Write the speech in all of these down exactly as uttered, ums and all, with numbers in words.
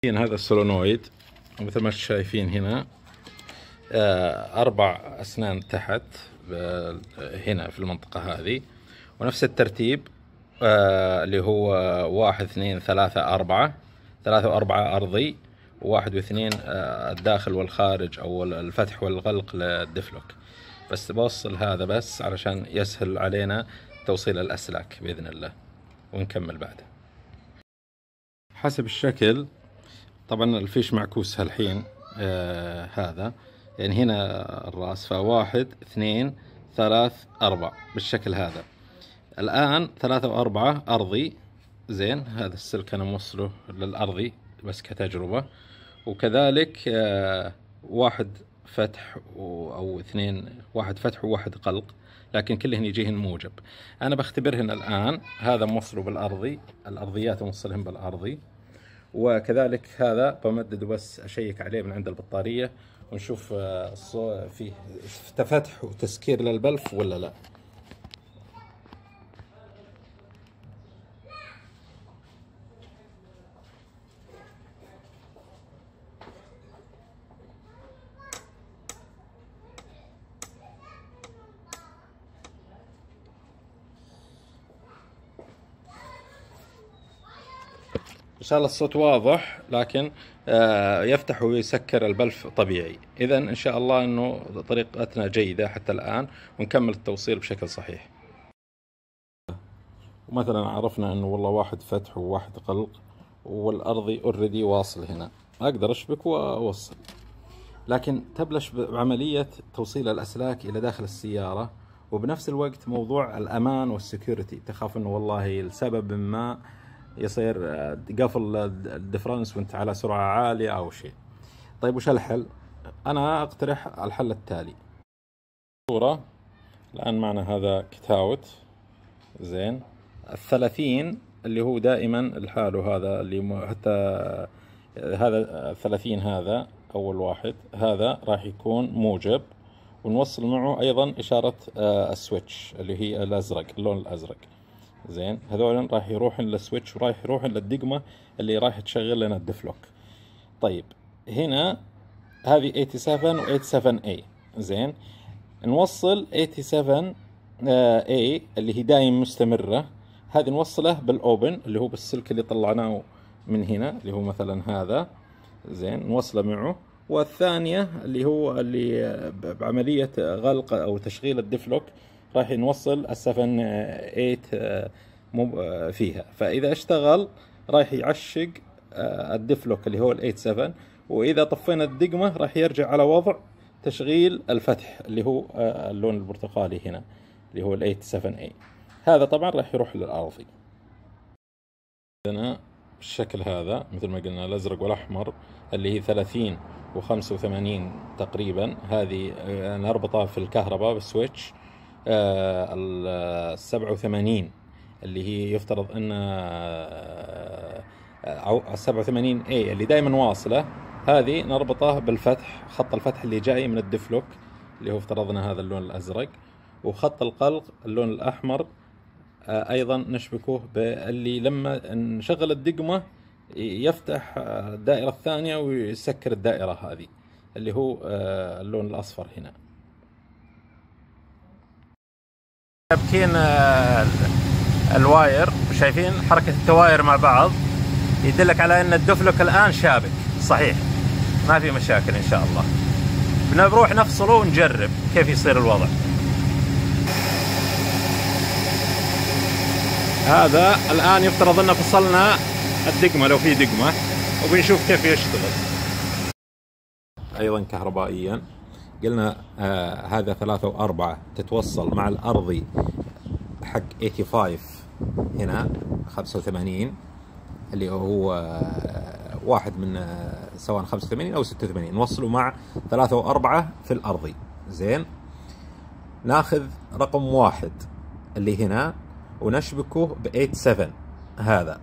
هذا السولونويد مثل ما شايفين هنا أربع أسنان تحت هنا في المنطقة هذه، ونفس الترتيب اللي هو واحد اثنين ثلاثة أربعة، ثلاثة وأربعة أرضي، وواحد واثنين الداخل والخارج أو الفتح والغلق للدفلوك. بس بوصل هذا بس علشان يسهل علينا توصيل الأسلاك بإذن الله، ونكمل بعده. حسب الشكل طبعا الفيش معكوس هالحين آه هذا يعني هنا الرأس، فواحد اثنين ثلاث أربع بالشكل هذا. الآن ثلاثة وأربعة أرضي، زين هذا السلك أنا موصله للأرضي بس كتجربة، وكذلك آه واحد فتح أو اثنين، واحد فتح وواحد قلق، لكن كلهن يجيهن موجب. أنا بختبرهن الآن، هذا موصله بالأرضي، الأرضيات موصلهن بالأرضي، وكذلك هذا بمدده بس أشيك عليه من عند البطارية ونشوف فيه تفتح وتسكير للبلف ولا لا. إن شاء الله الصوت واضح، لكن يفتح ويسكر البلف طبيعي. إذا إن شاء الله أنه طريقتنا جيدة حتى الآن، ونكمل التوصيل بشكل صحيح. ومثلا عرفنا أنه والله واحد فتح وواحد قلق، والأرضي اوريدي واصل هنا، أقدر أشبك وأوصل. لكن تبلش بعملية توصيل الأسلاك إلى داخل السيارة، وبنفس الوقت موضوع الأمان والسكيورتي. تخاف أنه والله لسبب ما يصير قفل الدفرنس وانت على سرعة عالية أو شيء. طيب وش الحل؟ أنا أقترح الحل التالي. صورة الآن معنا هذا كتاوت، زين الثلاثين اللي هو دائما لحاله، هذا اللي حتى هذا الثلاثين، هذا أول واحد، هذا راح يكون موجب، ونوصل معه أيضا إشارة السويتش اللي هي الأزرق، اللون الأزرق. زين هذول راح يروحن للسويتش وراح يروحن للدقمة اللي راح تشغل لنا الدفلوك. طيب هنا هذه ثمانية وثمانين و سبعة وثمانين إيه، زين نوصل ثمانية وثمانين إيه اللي هي دايم مستمرة، هذه نوصله بالأوبن اللي هو بالسلك اللي طلعناه من هنا اللي هو مثلا هذا، زين نوصله معه. والثانية اللي هو اللي بعملية غلق أو تشغيل الدفلوك راح نوصل السبعة ثمانية فيها، فإذا اشتغل راح يعشق الدفلوك اللي هو ال ثمانية سبعة، وإذا طفينا الدقمة راح يرجع على وضع تشغيل الفتح اللي هو اللون البرتقالي هنا اللي هو ال ثمانية سبعة. هذا طبعا راح يروح للأرضي. عندنا بالشكل هذا مثل ما قلنا الأزرق والأحمر اللي هي ثلاثين وخمسة وثمانين تقريبا، هذه نربطها في الكهرباء بالسويتش. ال سبعة وثمانين اللي هي يفترض ان او سبعة وثمانين اي اللي دائما واصله، هذه نربطه بالفتح، خط الفتح اللي جاي من الدفلوك اللي هو افترضنا هذا اللون الازرق، وخط القلق اللون الاحمر ايضا نشبكه باللي لما نشغل الدقمه يفتح الدائره الثانيه ويسكر الدائره هذه اللي هو اللون الاصفر هنا. شابكين الواير، شايفين حركة التواير مع بعض، يدلك على ان الدفلوك الان شابك صحيح، ما في مشاكل ان شاء الله. بنروح نفصله ونجرب كيف يصير الوضع. هذا الان يفترض ان فصلنا الدقمة لو في دقمة، وبنشوف كيف يشتغل. ايضا كهربائيا قلنا آه هذا ثلاثة وأربعة تتوصل مع الأرضي حق خمسة وثمانين هنا خمسة وثمانين اللي هو آه واحد من آه سواء خمسة وثمانين أو ستة وثمانين، نوصله مع ثلاثة وأربعة في الأرضي. زين ناخذ رقم واحد اللي هنا ونشبكه ب ثمانية سبعة هذا،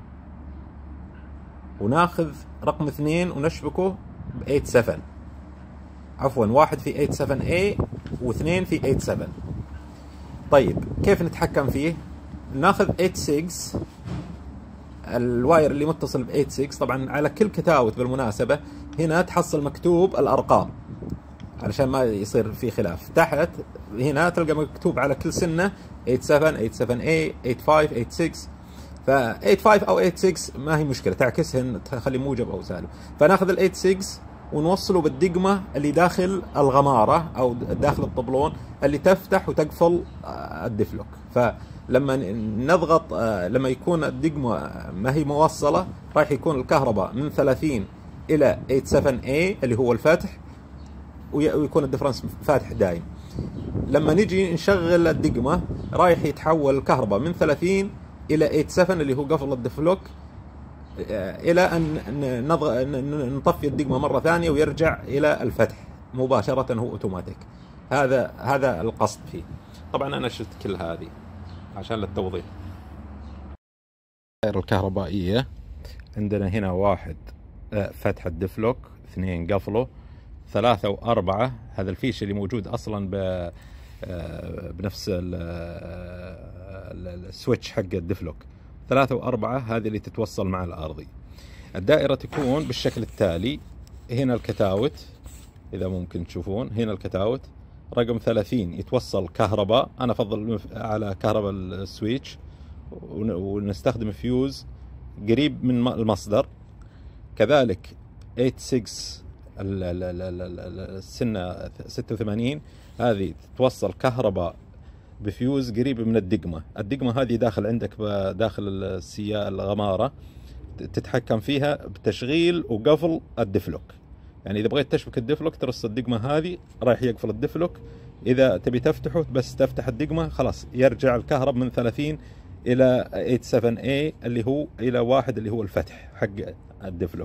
وناخذ رقم اثنين ونشبكه ب ثمانية سبعة، عفوا واحد في ثمانية سبعة إيه واثنين في ثمانية سبعة. طيب كيف نتحكم فيه؟ ناخذ ثمانية ستة الواير اللي متصل ب ثمانية ستة، طبعا على كل كتاوت بالمناسبة هنا تحصل مكتوب الأرقام علشان ما يصير في خلاف. تحت هنا تلقى مكتوب على كل سنة ثمانية سبعة ثمانية سبعة A ثمانية خمسة ثمانية ستة، ف ثمانية خمسة أو ثمانية ستة ما هي مشكلة، تعكسهن تخلي موجب أو سالب. فناخذ ال ثمانية ستة ونوصله بالدقمة اللي داخل الغمارة أو داخل الطبلون اللي تفتح وتقفل الدفلوك. فلما نضغط لما يكون الدقمة ما هي موصلة راح يكون الكهرباء من ثلاثين إلى ثمانية سبعة A اللي هو الفتح، ويكون الدفرنس فاتح دايم. لما نجي نشغل الدقمة رايح يتحول الكهرباء من ثلاثين إلى ثمانية سبعة اللي هو قفل الدفلوك، إلى أن نطفي الدقمة مرة ثانية ويرجع إلى الفتح مباشرة، هو أوتوماتيك. هذا هذا القصد فيه. طبعا أنا شلت كل هذه عشان للتوضيح. الكهربائية عندنا هنا واحد فتح الدفلوك، اثنين قفله، ثلاثة وأربعة هذا الفيش اللي موجود أصلا بنفس السويتش حق الدفلوك، ثلاثة وأربعة هذه اللي تتوصل مع الأرضي. الدائرة تكون بالشكل التالي. هنا الكتاوت إذا ممكن تشوفون، هنا الكتاوت رقم ثلاثين يتوصل كهرباء، أنا أفضل على كهرباء السويتش، ونستخدم فيوز قريب من المصدر. كذلك ثمانية ستة السنة ستة وثمانين هذه تتوصل كهرباء بفيوز قريب من الدقمة. الدقمة هذه داخل عندك داخل السياء الغمارة، تتحكم فيها بتشغيل وقفل الدفلوك. يعني إذا بغيت تشبك الدفلوك ترص الدقمة هذه رايح يقفل الدفلوك، إذا تبي تفتحه بس تفتح الدقمة خلاص يرجع الكهرب من ثلاثين إلى ثمانية سبعة A اللي هو إلى واحد اللي هو الفتح حق الدفلوك.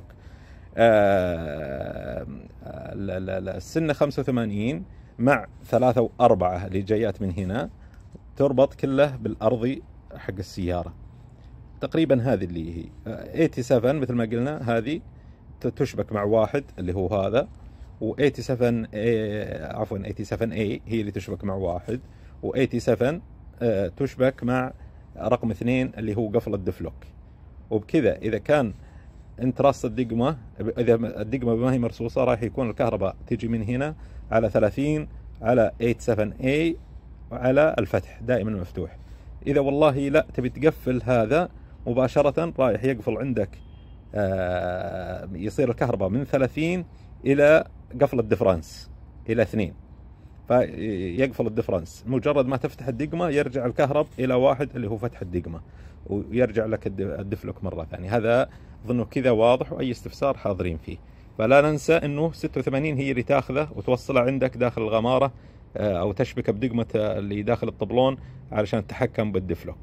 آه السنة خمسة وثمانين مع ثلاثة وأربعة اللي جايات من هنا تربط كله بالأرضي حق السيارة تقريبا. هذه اللي هي ثمانية سبعة مثل ما قلنا، هذه تشبك مع واحد اللي هو هذا، و ثمانية سبعة عفوا ثمانية سبعة A هي اللي تشبك مع واحد، و ثمانية سبعة تشبك مع رقم اثنين اللي هو قفل الدفلوك. وبكذا إذا كان انت راس الدقمة، اذا الدقمة ما هي مرصوصة راح يكون الكهرباء تيجي من هنا على ثلاثين على ثمانية سبعة A على الفتح دائما مفتوح. اذا والله لا تبي تقفل هذا مباشرة رايح يقفل عندك، آه يصير الكهرباء من ثلاثين الى قفل الدفرنس الى اثنين، فيقفل الدفرنس. مجرد ما تفتح الدقمة يرجع الكهرب الى واحد اللي هو فتح الدقمة، ويرجع لك الدفلوك مرة ثانية. هذا أظنه كذا واضح، وأي استفسار حاضرين فيه. فلا ننسى أنه ستة وثمانين هي اللي تاخذه وتوصله عندك داخل الغمارة، أو تشبكه بدقمة اللي داخل الطبلون علشان تتحكم بالدفلوك.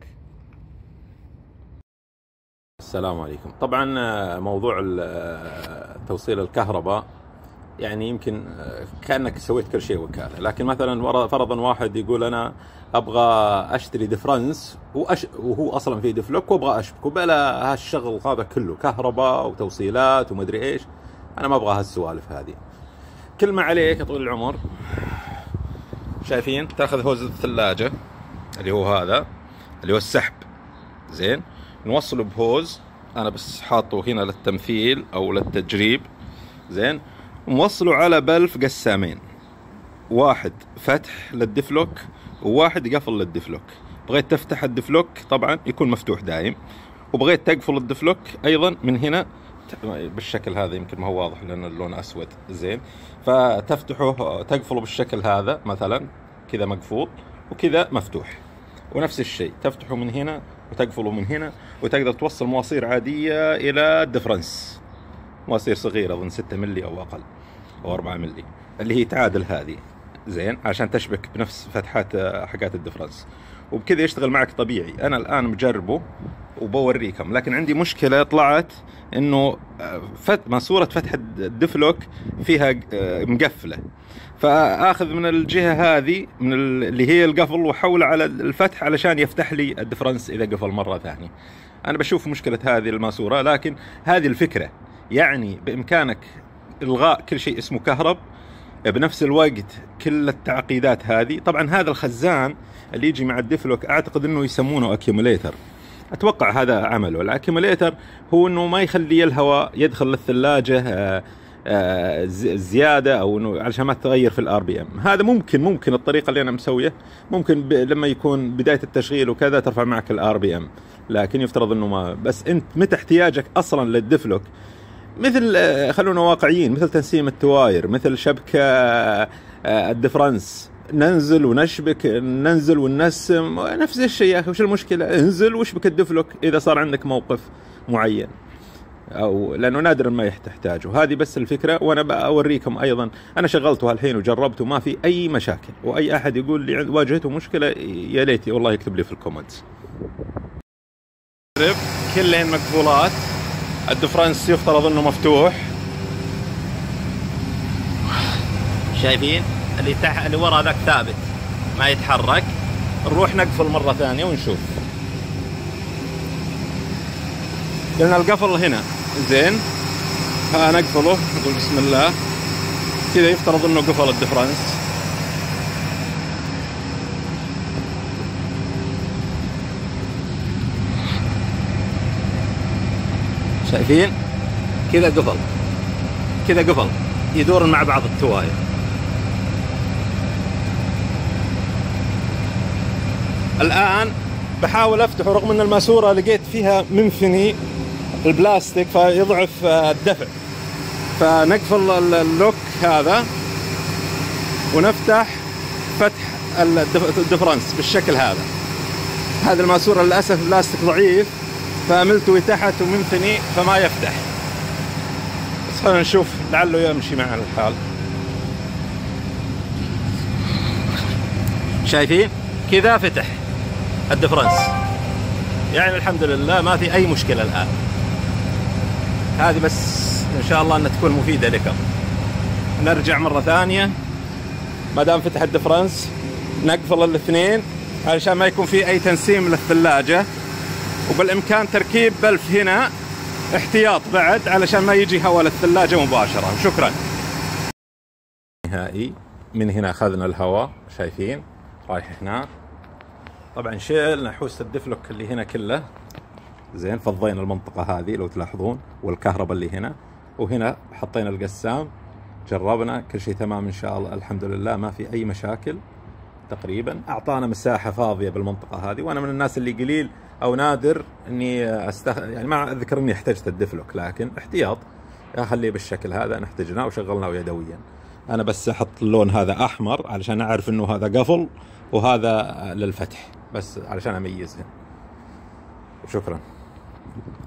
السلام عليكم. طبعا موضوع توصيل الكهرباء يعني يمكن كأنك سويت كل شيء وكالة، لكن مثلا فرضا واحد يقول أنا أبغى أشتري ديفرنس وأش... وهو أصلا في ديفلوك وأبغى أشبكه، بلا هالشغل هذا كله كهرباء وتوصيلات ومدري إيش، أنا ما أبغى هالسوالف هذه. كل ما عليك يا طويل العمر، شايفين، تاخذ هوز الثلاجة اللي هو هذا اللي هو السحب، زين، نوصله بهوز، أنا بس حاطه هنا للتمثيل أو للتجريب، زين، موصله على بلف قسامين، واحد فتح للدفلوك وواحد قفل للدفلوك. بغيت تفتح الدفلوك طبعا يكون مفتوح دايم، وبغيت تقفل الدفلوك ايضا من هنا بالشكل هذا، يمكن ما هو واضح لان اللون اسود، زين، فتفتحه تقفله بالشكل هذا مثلا كذا مقفول، وكذا مفتوح. ونفس الشيء تفتحه من هنا وتقفله من هنا، وتقدر توصل مواسير عادية الى الدفرنس، مواسير صغيرة اظن ستة ملي او اقل او أربعة ملي اللي هي تعادل هذه، زين، عشان تشبك بنفس فتحات حقات الدفرنس، وبكذا يشتغل معك طبيعي. انا الان مجربه وبوريكم، لكن عندي مشكلة طلعت انه فت... ماسورة فتح الدفلوك فيها مقفلة، فاخذ من الجهة هذه من اللي هي القفل واحوله على الفتح علشان يفتح لي الدفرنس اذا قفل مرة ثانية. انا بشوف مشكلة هذه الماسورة، لكن هذه الفكرة، يعني بامكانك الغاء كل شيء اسمه كهرب، بنفس الوقت كل التعقيدات هذه. طبعا هذا الخزان اللي يجي مع الدفلوك اعتقد انه يسمونه اكيوميليتر، اتوقع هذا عمله. الاكيوميليتر هو انه ما يخلي الهواء يدخل للثلاجه زياده، او انه علشان ما تغير في الار بي ام. هذا ممكن ممكن الطريقه اللي انا مسويه ممكن لما يكون بدايه التشغيل وكذا ترفع معك الار بي ام، لكن يفترض انه ما. بس انت متى احتياجك اصلا للدفلوك، مثل خلونا واقعيين، مثل تنسيم التواير، مثل شبكه الدفرنس، ننزل ونشبك، ننزل وننسم، نفس الشيء يا اخي. وش المشكله؟ انزل واشبك الدفلوك اذا صار عندك موقف معين، او لانه نادرا ما تحتاجه. هذه بس الفكره. وانا بوريكم ايضا، انا شغلته الحين وجربته ما في اي مشاكل، واي احد يقول لي واجهته مشكله يا ليت والله يكتب لي في الكومنتس. كلين مقفولات، الدفرنس يفترض انه مفتوح، شايفين اللي تحت اللي ورا ذاك ثابت ما يتحرك. نروح نقفل مره ثانيه ونشوف. لان القفل هنا زين، ها نقفله، نقول بسم الله كذا، يفترض انه قفل الدفرنس. شايفين كذا قفل، كذا قفل، يدور مع بعض التواير. الآن بحاول أفتحه رغم أن الماسورة لقيت فيها منفني البلاستيك فيضعف الدفع، فنقفل اللوك هذا ونفتح فتح الدفرنس بالشكل هذا. هذا الماسورة للأسف بلاستيك ضعيف فملتوي تحت ومنثني فما يفتح. بس خلينا نشوف لعله يمشي معنا الحال. شايفين كذا فتح الدفرنس، يعني الحمد لله ما في أي مشكلة الآن. هذه بس إن شاء الله أن تكون مفيدة لكم. نرجع مرة ثانية، ما دام فتح الدفرنس نقفل الاثنين علشان ما يكون في أي تنسيم للثلاجة، وبالإمكان تركيب بلف هنا احتياط بعد علشان ما يجي هواء للثلاجة مباشرة. شكرا. نهائي من هنا أخذنا الهواء، شايفين رايح هنا. طبعا شيلنا حوسة الدفلوك اللي هنا كله زين، فضينا المنطقة هذه لو تلاحظون، والكهرباء اللي هنا، وهنا حطينا القسام، جربنا كل شيء تمام إن شاء الله الحمد لله، ما في أي مشاكل تقريبا. أعطانا مساحة فاضية بالمنطقة هذه، وأنا من الناس اللي قليل أو نادر إني أستخ... يعني ما أذكر إني احتجت الدفلوك، لكن احتياط أخليه بالشكل هذا. أنا احتجناه وشغلناه يدويا. أنا بس أحط اللون هذا أحمر علشان أعرف إنه هذا قفل وهذا للفتح، بس علشان أميزه. شكرا.